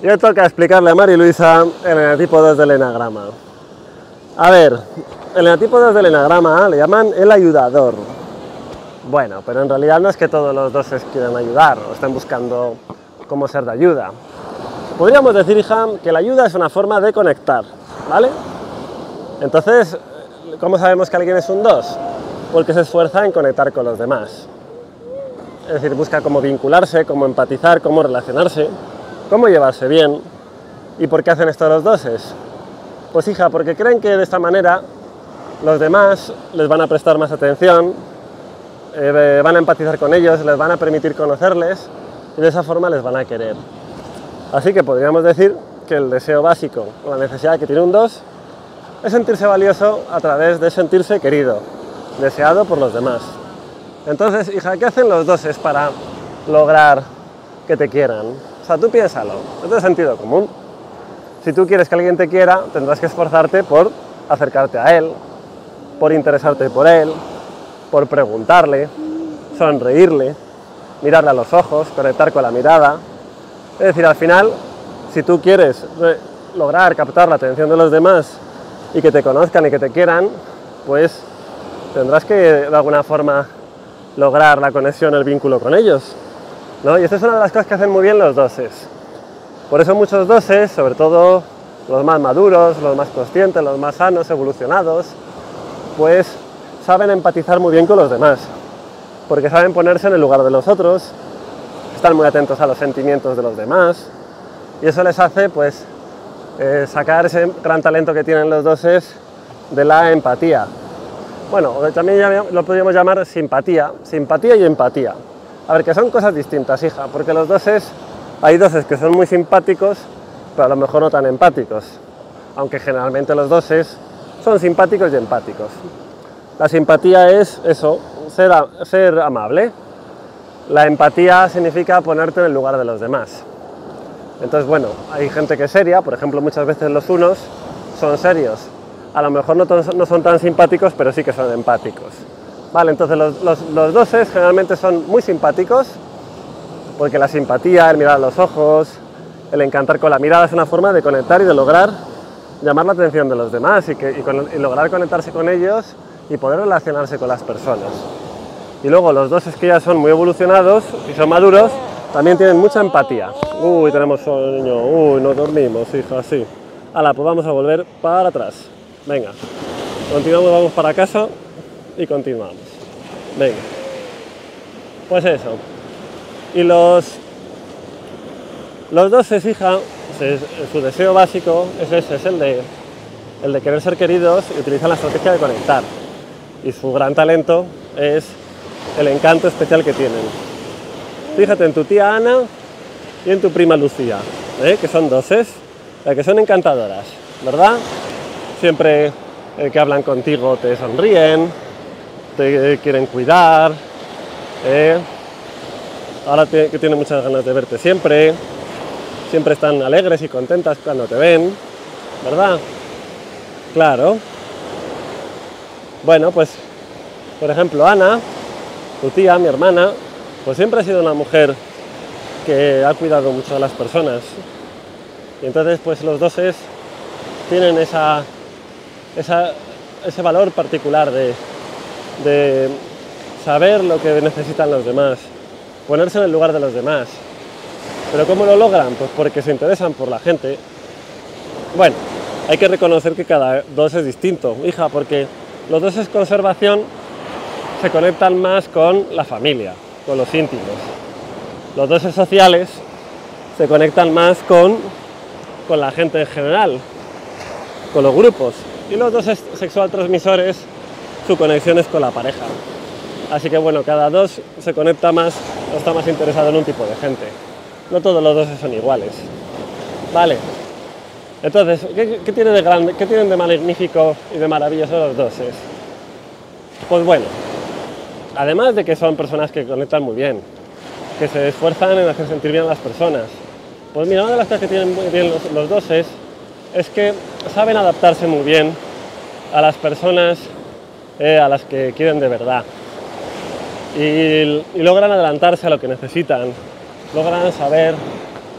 Y hoy toca explicarle a Mari Luisa el enatipo 2 del enagrama. A ver, el enatipo 2 del enagrama le llaman el ayudador. Bueno, pero en realidad no es que todos los doses quieran ayudar o estén buscando cómo ser de ayuda. Podríamos decir, hija, que la ayuda es una forma de conectar, ¿vale? Entonces, ¿cómo sabemos que alguien es un 2? Porque se esfuerza en conectar con los demás. Es decir, busca cómo vincularse, cómo empatizar, cómo relacionarse, cómo llevarse bien. ¿Y por qué hacen esto los doses? Pues hija, porque creen que de esta manera los demás les van a prestar más atención, van a empatizar con ellos, les van a permitir conocerles y de esa forma les van a querer. Así que podríamos decir que el deseo básico, o la necesidad que tiene un 2, es sentirse valioso a través de sentirse querido, deseado por los demás. Entonces, hija, ¿qué hacen los doses para lograr que te quieran? O sea, tú piénsalo, es de sentido común. Si tú quieres que alguien te quiera, tendrás que esforzarte por acercarte a él, por interesarte por él, por preguntarle, sonreírle, mirarle a los ojos, conectar con la mirada. Es decir, al final, si tú quieres lograr captar la atención de los demás y que te conozcan y que te quieran, pues tendrás que de alguna forma lograr la conexión, el vínculo con ellos, ¿no? Y esta es una de las cosas que hacen muy bien los doses. Por eso muchos doses, sobre todo los más maduros, los más conscientes, los más sanos, evolucionados, pues saben empatizar muy bien con los demás, porque saben ponerse en el lugar de los otros, están muy atentos a los sentimientos de los demás, y eso les hace, pues, sacar ese gran talento que tienen los doses de la empatía. Bueno, también lo podríamos llamar simpatía y empatía. A ver, que son cosas distintas, hija, porque los doses, hay doses que son muy simpáticos, pero a lo mejor no tan empáticos, aunque generalmente los doses son simpáticos y empáticos. La simpatía es eso, ser amable. La empatía significa ponerte en el lugar de los demás. Entonces, bueno, hay gente que es seria, por ejemplo, muchas veces los unos son serios. A lo mejor no son tan simpáticos, pero sí que son empáticos. Vale, entonces los doses generalmente son muy simpáticos, porque la simpatía, el mirar a los ojos, el encantar con la mirada es una forma de conectar y de lograr llamar la atención de los demás y lograr conectarse con ellos y poder relacionarse con las personas. Y luego los doses que ya son muy evolucionados y son maduros, también tienen mucha empatía. Uy, tenemos sueño, uy, no dormimos, hija, sí. Hala, pues vamos a volver para atrás. Venga, continuamos, vamos para casa y continuamos. Venga. Pues eso. Y los doses, hija, su deseo básico es ese, es el de querer ser queridos y utilizan la estrategia de conectar. Y su gran talento es el encanto especial que tienen. Fíjate en tu tía Ana y en tu prima Lucía, que son doses, que son encantadoras, ¿verdad? Siempre que hablan contigo te sonríen, te quieren cuidar, ahora que tienen muchas ganas de verte siempre están alegres y contentas cuando te ven, ¿verdad? Claro. Bueno, pues, por ejemplo, Ana, tu tía, mi hermana, pues siempre ha sido una mujer que ha cuidado mucho a las personas. Y entonces, pues los doses tienen ese valor particular de saber lo que necesitan los demás, ponerse en el lugar de los demás. ¿Pero cómo lo logran? Pues porque se interesan por la gente. Bueno, hay que reconocer que cada dos es distinto, hija, porque los doses conservación se conectan más con la familia, con los íntimos. Los doses sociales se conectan más con la gente en general, con los grupos. Y los doses sexual transmisores, su conexión es con la pareja. Así que bueno, cada dos se conecta más o está más interesado en un tipo de gente. No todos los doses son iguales. Vale. Entonces, ¿qué tienen de grande, qué tienen de magnífico y de maravilloso los doses? Pues bueno, además de que son personas que conectan muy bien, que se esfuerzan en hacer sentir bien a las personas, pues mira, una de las cosas que tienen muy bien los doses es que saben adaptarse muy bien a las personas a las que quieren de verdad y logran adelantarse a lo que necesitan, logran saber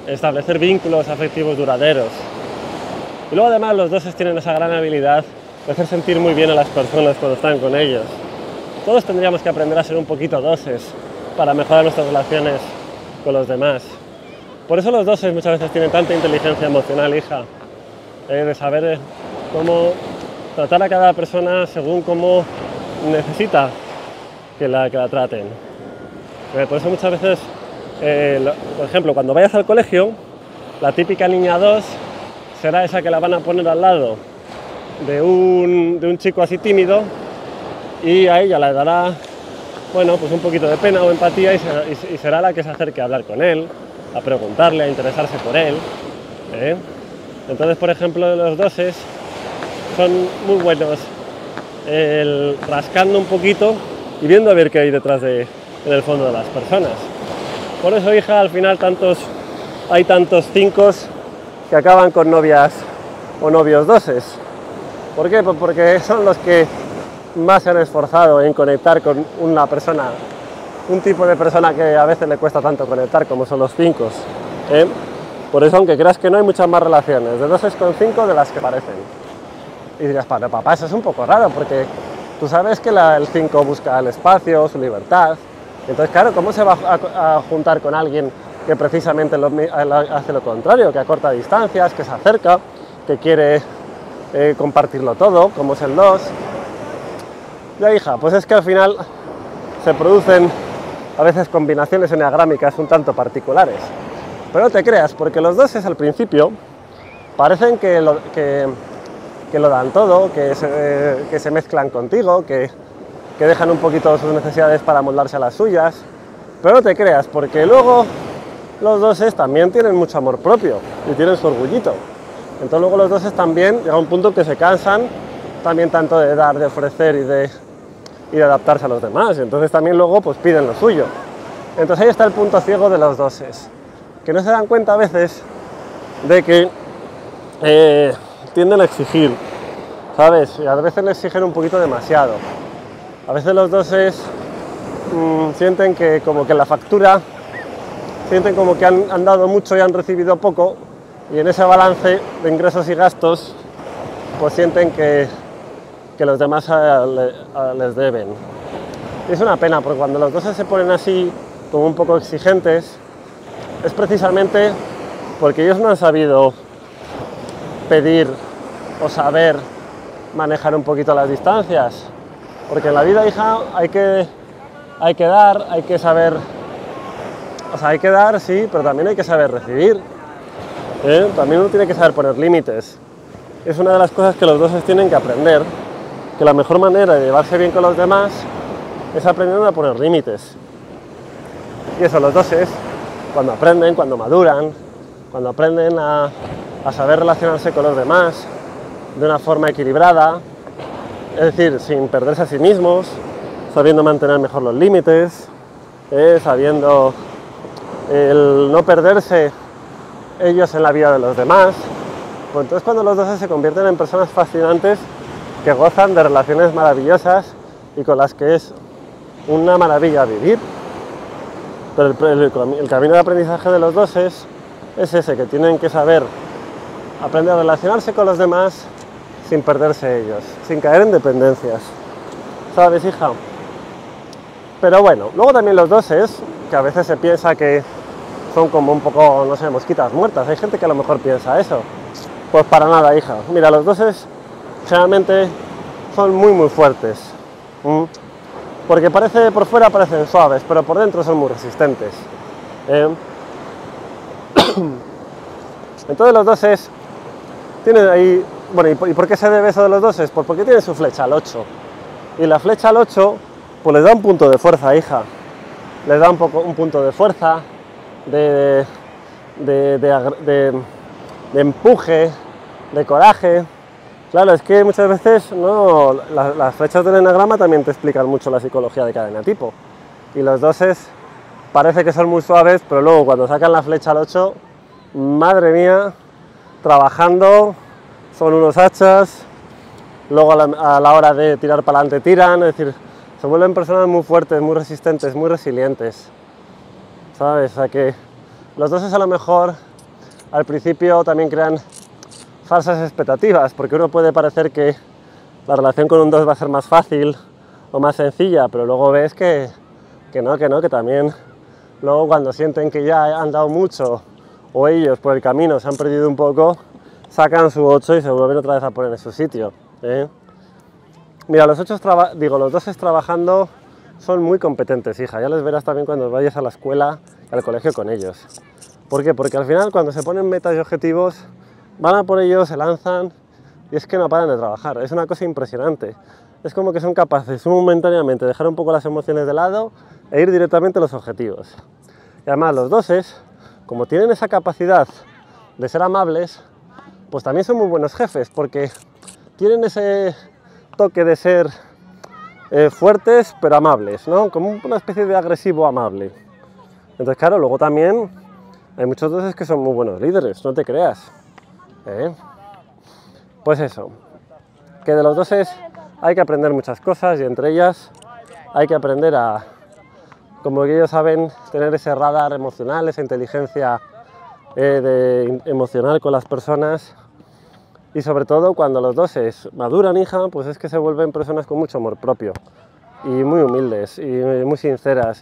establecer vínculos afectivos duraderos. Y luego además los doses tienen esa gran habilidad de hacer sentir muy bien a las personas cuando están con ellos. Todos tendríamos que aprender a ser un poquito doses para mejorar nuestras relaciones con los demás. Por eso los doses muchas veces tienen tanta inteligencia emocional, hija, de saber cómo tratar a cada persona según cómo necesita que la traten. Por eso muchas veces, por ejemplo, cuando vayas al colegio, la típica niña 2 será esa que la van a poner al lado de un chico así tímido, y a ella le dará, bueno, pues un poquito de pena o empatía, y será la que se acerque a hablar con él, a preguntarle, a interesarse por él. Entonces, por ejemplo, los doses son muy buenos rascando un poquito y viendo a ver qué hay detrás en el fondo de las personas. Por eso, hija, al final hay tantos 5 que acaban con novias o novios doses. ¿Por qué? Pues porque son los que más se han esforzado en conectar con una persona, un tipo de persona que a veces le cuesta tanto conectar, como son los 5. Por eso, aunque creas que no, hay muchas más relaciones de doses con 5 de las que parecen. Y dirás, papá, eso es un poco raro, porque tú sabes que el 5 busca el espacio, su libertad. Entonces, claro, ¿cómo se va a juntar con alguien que precisamente hace lo contrario, que acorta distancias, que se acerca, que quiere compartirlo todo, como es el 2? Ya, hija, pues es que al final se producen a veces combinaciones enneagrámicas un tanto particulares. Pero no te creas, porque los doses al principio parecen que lo dan todo, que se mezclan contigo, que dejan un poquito sus necesidades para moldarse a las suyas. Pero no te creas, porque luego los doses también tienen mucho amor propio y tienen su orgullito. Entonces luego los doses también llega a un punto que se cansan también tanto de dar, de ofrecer y de adaptarse a los demás. Entonces también luego pues piden lo suyo. Entonces ahí está el punto ciego de los doses, que no se dan cuenta a veces de que tienden a exigir, ¿sabes? Y a veces le exigen un poquito demasiado. A veces los doses sienten que como que la factura, sienten como que han dado mucho y han recibido poco, y en ese balance de ingresos y gastos pues sienten que los demás les deben. Y es una pena, porque cuando los doses se ponen así como un poco exigentes, es precisamente porque ellos no han sabido pedir o saber manejar un poquito las distancias. Porque en la vida, hija, hay que dar, hay que saber, o sea, hay que dar, sí, pero también hay que saber recibir. También uno tiene que saber poner límites. Es una de las cosas que los doses tienen que aprender, que la mejor manera de llevarse bien con los demás es aprender a poner límites. Y eso, los doses, cuando aprenden, cuando maduran, cuando aprenden a saber relacionarse con los demás de una forma equilibrada, es decir, sin perderse a sí mismos, sabiendo mantener mejor los límites, sabiendo el no perderse ellos en la vida de los demás, pues entonces cuando los doses se convierten en personas fascinantes que gozan de relaciones maravillosas y con las que es una maravilla vivir. Pero el camino de aprendizaje de los doses es ese, que tienen que saber aprender a relacionarse con los demás sin perderse ellos, sin caer en dependencias. ¿Sabes, hija? Pero bueno, luego también los doses, que a veces se piensa que son como un poco, no sé, mosquitas muertas. Hay gente que a lo mejor piensa eso. Pues para nada, hija. Mira, los doses generalmente son muy, muy fuertes. Porque por fuera parecen suaves, pero por dentro son muy resistentes. Entonces los doses tienen ahí... Bueno, ¿y por qué se debe eso de los doses? Pues porque tienen su flecha al 8. Y la flecha al 8, pues les da un punto de fuerza, hija. Les da un punto de fuerza, de empuje, de coraje. Claro, es que muchas veces no, las flechas del enagrama también te explican mucho la psicología de cada enatipo. Y los doses parece que son muy suaves, pero luego cuando sacan la flecha al 8, madre mía, trabajando, son unos hachas. Luego a la hora de tirar para adelante tiran, es decir, se vuelven personas muy fuertes, muy resistentes, muy resilientes. ¿Sabes? O sea que los doses a lo mejor al principio también crean falsas expectativas, porque uno puede parecer que la relación con un 2 va a ser más fácil o más sencilla, pero luego ves que no, que también luego cuando sienten que ya han dado mucho o ellos por el camino se han perdido un poco, sacan su 8 y se vuelven otra vez a poner en su sitio, ¿eh? Mira, los 2 trabajando son muy competentes, hija, ya les verás también cuando vayas a la escuela y al colegio con ellos. ¿Por qué? Porque al final cuando se ponen metas y objetivos, van a por ellos, se lanzan y es que no paran de trabajar, es una cosa impresionante. Es como que son capaces momentáneamente de dejar un poco las emociones de lado e ir directamente a los objetivos. Y además los 2, como tienen esa capacidad de ser amables, pues también son muy buenos jefes, porque tienen ese toque de ser fuertes pero amables, ¿no? Como una especie de agresivo amable. Entonces, claro, luego también hay muchos 2 que son muy buenos líderes, no te creas, ¿eh? Pues eso, que de los 2 hay que aprender muchas cosas y entre ellas hay que aprender a, como que ellos saben, tener ese radar emocional, esa inteligencia emocional con las personas y sobre todo cuando los 2 maduran, hija, pues es que se vuelven personas con mucho amor propio y muy humildes y muy sinceras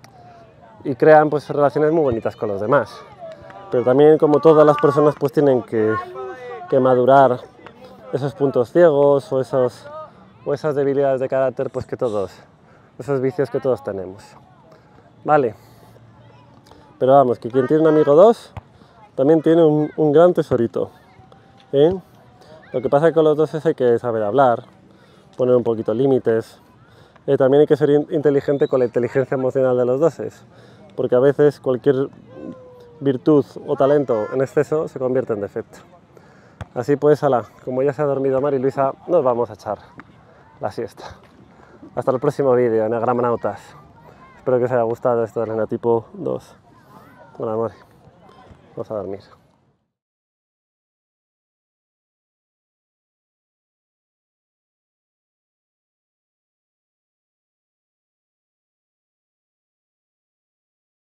y crean pues relaciones muy bonitas con los demás. Pero también, como todas las personas, pues tienen que madurar esos puntos ciegos o esas debilidades de carácter, pues que todos, esos vicios que todos tenemos. Vale, pero vamos, que quien tiene un amigo 2 también tiene un gran tesorito, ¿eh? Lo que pasa es que con los 2 hay que saber hablar, poner un poquito límites, también hay que ser inteligente con la inteligencia emocional de los 2, porque a veces cualquier virtud o talento en exceso se convierte en defecto. Así pues, como ya se ha dormido Mari Luisa, nos vamos a echar la siesta. Hasta el próximo vídeo, Enagramnautas. Espero que os haya gustado esto del enatipo 2. Bueno, amor, vamos a dormir.